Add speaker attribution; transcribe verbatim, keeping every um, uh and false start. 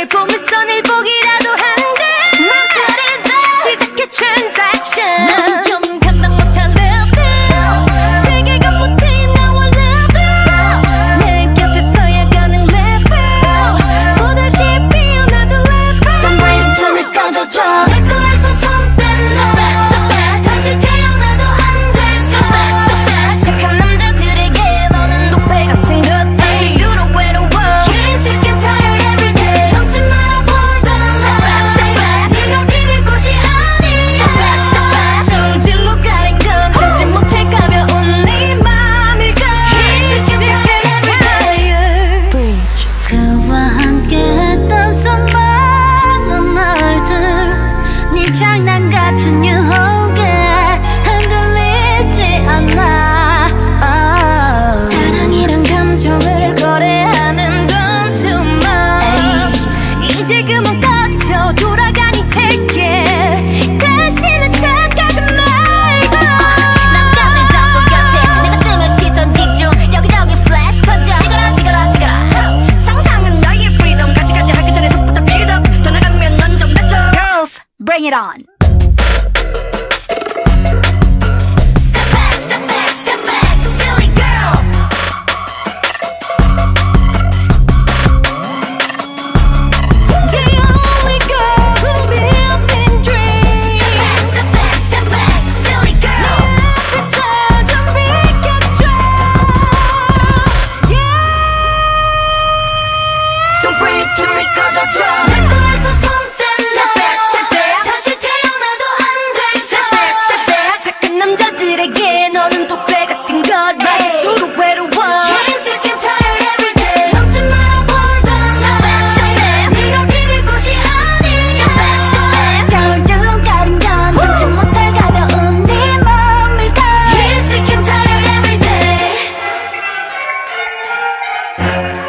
Speaker 1: 널 보면서 늘 보기라도 한데 맘들이다 시작해 transaction 난 좀 감당 못한 level 세계관 못해 나와 level 내 곁에서야 가는 level 보다시 피어나도 level Don't bring it to me 꺼져줘 내 거에서 손 떼 Stop back, stop back 다시 태어나도 안 돼 Stop back, stop back 착한 남자들에게 너는 독배 같은 것 실수로 외로워 Can't sick and tired every day 넘지 마라 boy Stop back, stop back 네가 비빌 곳이 아니 Stop back, stop back 저질로 가린 건 참지 못해 가벼운 네 맘일까 Can't sick and tired every day 그와 함께 했던 수많은 날들 네 장난 같은 유혹에 흔들리지 않아 oh. 사랑이란 감정을 거래하는 건 too much 이제 그만 꺼져 돌아가 네 세계 다시는 착각은 말고 남자들 다 똑같아 내가 뜨면 시선 집중 여기저기 플래시 터져 찍어라 찍어라 찍어라 상상은 너의 freedom 가지가지 하기 전에 속부터 build up 더 나가면 넌 좀 다쳐 Girls, bring it on Step back, step back, step back, silly girl The only girl who live in dreams Step back, step back, step back, silly girl 내 앞에서 좀 비켜줘 Yeah Don't bring it to me 꺼져줘 내 거에서 손 떼 Step back, step back 다시 태어나도 안 돼 Step back, step back 착한 남자들에게 너는 독배 같은 것 마실수록 외로워 Can't sick and tired every day 넘지 마라 boy Stop back, stop back 네가 비빌 곳이 아니 Stop back, stop back 저울질로 가린 건 참지 못할 가벼운 네 맘일까 Can't sick and tired every day